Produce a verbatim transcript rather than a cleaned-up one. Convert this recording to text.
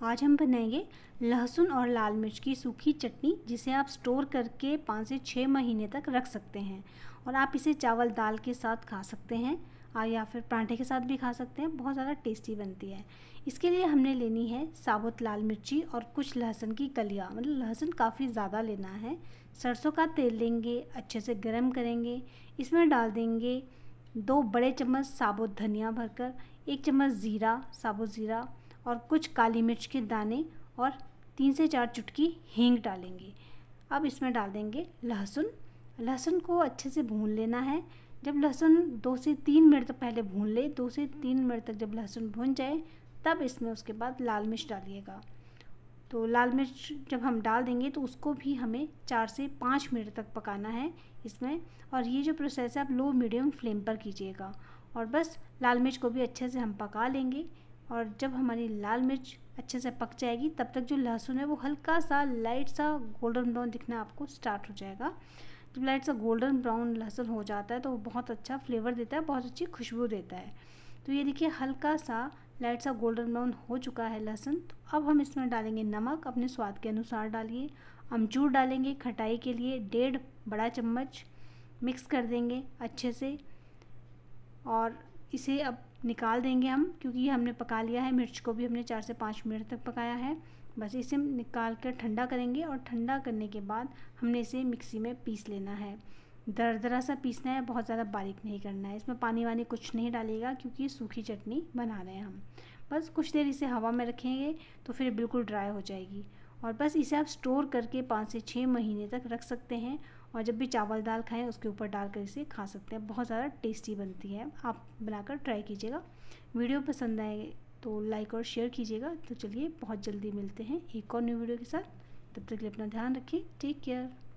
आज हम बनाएंगे लहसुन और लाल मिर्च की सूखी चटनी, जिसे आप स्टोर करके पाँच से छः महीने तक रख सकते हैं। और आप इसे चावल दाल के साथ खा सकते हैं या फिर पराठे के साथ भी खा सकते हैं। बहुत ज़्यादा टेस्टी बनती है। इसके लिए हमने लेनी है साबुत लाल मिर्ची और कुछ लहसुन की कलियाँ, मतलब लहसुन काफ़ी ज़्यादा लेना है। सरसों का तेल लेंगे, अच्छे से गर्म करेंगे। इसमें डाल देंगे दो बड़े चम्मच साबुत धनिया भरकर, एक चम्मच ज़ीरा, साबुत ज़ीरा और कुछ काली मिर्च के दाने और तीन से चार चुटकी हींग डालेंगे। अब इसमें डाल देंगे लहसुन। लहसुन को अच्छे से भून लेना है। जब लहसुन दो से तीन मिनट तक पहले भून ले, दो से तीन मिनट तक जब लहसुन भून जाए तब इसमें उसके बाद लाल मिर्च डालिएगा। तो लाल मिर्च जब हम डाल देंगे तो उसको भी हमें चार से पाँच मिनट तक पकाना है इसमें। और ये जो प्रोसेस है आप लो मीडियम फ्लेम पर कीजिएगा। और बस लाल मिर्च को भी अच्छे से हम पका लेंगे। और जब हमारी लाल मिर्च अच्छे से पक जाएगी तब तक जो लहसुन है वो हल्का सा लाइट सा गोल्डन ब्राउन दिखना आपको स्टार्ट हो जाएगा। जब लाइट सा गोल्डन ब्राउन लहसुन हो जाता है तो वो बहुत अच्छा फ्लेवर देता है, बहुत अच्छी खुशबू देता है। तो ये देखिए हल्का सा लाइट सा गोल्डन ब्राउन हो चुका है लहसुन। तो अब हम इसमें डालेंगे नमक, अपने स्वाद के अनुसार डालिए। अमचूर डालेंगे खटाई के लिए डेढ़ बड़ा चम्मच, मिक्स कर देंगे अच्छे से। और इसे अब निकाल देंगे हम, क्योंकि ये हमने पका लिया है। मिर्च को भी हमने चार से पाँच मिनट तक पकाया है। बस इसे निकाल कर ठंडा करेंगे और ठंडा करने के बाद हमने इसे मिक्सी में पीस लेना है। दरदरा सा पीसना है, बहुत ज़्यादा बारीक नहीं करना है। इसमें पानी वानी कुछ नहीं डालिएगा क्योंकि सूखी चटनी बना रहे हैं हम। बस कुछ देर इसे हवा में रखेंगे तो फिर बिल्कुल ड्राई हो जाएगी। और बस इसे आप स्टोर करके पाँच से छः महीने तक रख सकते हैं। और जब भी चावल दाल खाएं उसके ऊपर डालकर इसे खा सकते हैं। बहुत ज़्यादा टेस्टी बनती है, आप बनाकर ट्राई कीजिएगा। वीडियो पसंद आए तो लाइक और शेयर कीजिएगा। तो चलिए बहुत जल्दी मिलते हैं एक और न्यू वीडियो के साथ। तब तक के लिए अपना ध्यान रखिए। Take care.